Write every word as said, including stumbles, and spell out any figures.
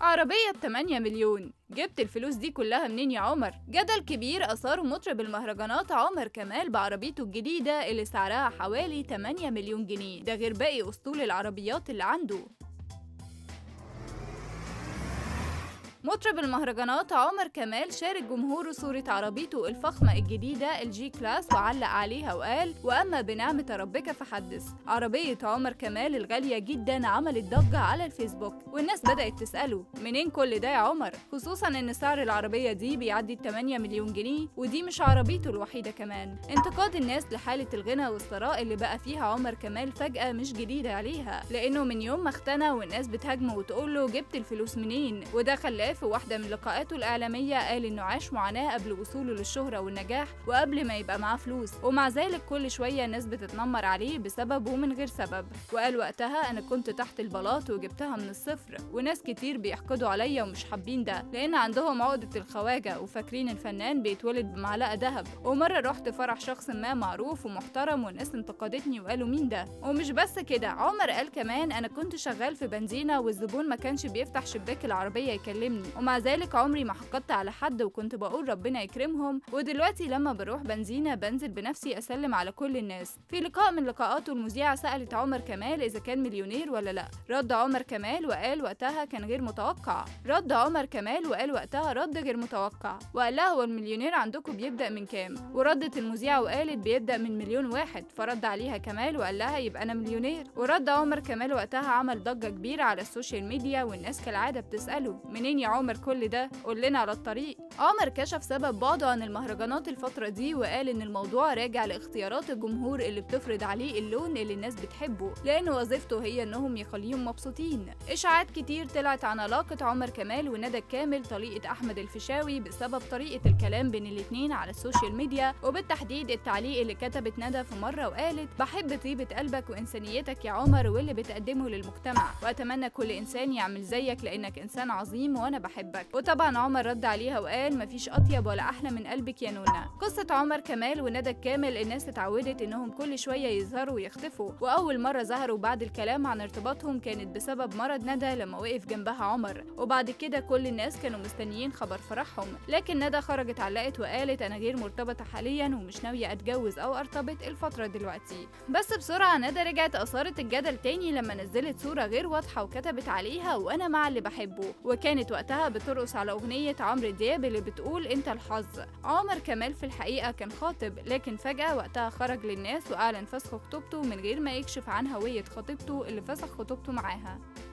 عربية بتمانية مليون، جبت الفلوس دي كلها منين يا عمر؟ جدل كبير أثاره مطرب المهرجانات عمر كمال بعربيته الجديدة اللي سعرها حوالي تمانية مليون جنيه، ده غير باقي أسطول العربيات اللي عنده. مطرب المهرجانات عمر كمال شارك جمهوره صورة عربيته الفخمة الجديدة الجي كلاس وعلق عليها وقال: وأما بنعمة ربك فحدث. عربية عمر كمال الغالية جدا عملت ضجة على الفيسبوك، والناس بدأت تسأله منين كل ده يا عمر، خصوصا إن سعر العربية دي بيعدي تمانية مليون جنيه، ودي مش عربيته الوحيدة كمان. انتقاد الناس لحالة الغنى والثراء اللي بقى فيها عمر كمال فجأة مش جديدة عليها، لأنه من يوم ما اختنى والناس بتهاجمه وتقوله جبت الفلوس منين، وده خلاه في واحدة من لقاءاته الإعلامية قال إنه عاش معاناة قبل وصوله للشهرة والنجاح وقبل ما يبقى معاه فلوس، ومع ذلك كل شوية الناس بتتنمر عليه بسبب ومن غير سبب. وقال وقتها: أنا كنت تحت البلاط وجبتها من الصفر، وناس كتير بيحقدوا عليا ومش حابين ده، لأن عندهم عقدة الخواجة وفاكرين الفنان بيتولد بمعلقة ذهب. ومرة رحت فرح شخص ما معروف ومحترم والناس انتقدتني وقالوا مين ده؟ ومش بس كده، عمر قال كمان: أنا كنت شغال في بنزينة والزبون ما كانش بيفتح شباك العربية يكلمني، ومع ذلك عمري ما حقدت على حد وكنت بقول ربنا يكرمهم، ودلوقتي لما بروح بنزينة بنزل بنفسي أسلم على كل الناس. في لقاء من لقاءاته المذيعة سألت عمر كمال إذا كان مليونير ولا لأ، رد عمر كمال وقال وقتها كان غير متوقع رد عمر كمال وقال وقتها رد غير متوقع وقال لها: هو المليونير عندكم بيبدأ من كام؟ وردت المذيعة وقالت بيبدأ من مليون واحد، فرد عليها كمال وقال لها: يبقى أنا مليونير. ورد عمر كمال وقتها عمل ضجة كبيرة على السوشيال ميديا، والناس كالعادة بتسأله منين يا عمر كل ده؟ قول لنا على الطريق. عمر كشف سبب بعده عن المهرجانات الفترة دي وقال إن الموضوع راجع لاختيارات الجمهور اللي بتفرض عليه اللون اللي الناس بتحبه، لأن وظيفته هي إنهم يخليهم مبسوطين. إشاعات كتير طلعت عن علاقة عمر كمال وندى كامل طليقة أحمد الفيشاوي بسبب طريقة الكلام بين الاتنين على السوشيال ميديا، وبالتحديد التعليق اللي كتبت ندى في مرة وقالت: بحب طيبة قلبك وإنسانيتك يا عمر واللي بتقدمه للمجتمع، وأتمنى كل إنسان يعمل زيك لأنك إنسان عظيم وأنا بحبك. وطبعا عمر رد عليها وقال: مفيش أطيب ولا أحلى من قلبك يا نونا. قصة عمر كمال وندى كامل الناس اتعودت إنهم كل شوية يظهروا ويختفوا، وأول مرة ظهروا بعد الكلام عن ارتباطهم كانت بسبب مرض ندى لما وقف جنبها عمر، وبعد كده كل الناس كانوا مستنيين خبر فرحهم، لكن ندى خرجت علقت وقالت: أنا غير مرتبطة حاليا ومش ناوية أتجوز أو أرتبط الفترة دلوقتي. بس بسرعة ندى رجعت أثارت الجدل تاني لما نزلت صورة غير واضحة وكتبت عليها: وأنا مع اللي بحبه، وكانت وقتها بترقص على أغنية عمرو دياب اللي بتقول انت الحظ. عمر كمال في الحقيقة كان خاطب، لكن فجأة وقتها خرج للناس وأعلن فسخ خطوبته من غير ما يكشف عن هوية خطيبته اللي فسخ خطوبته معاها.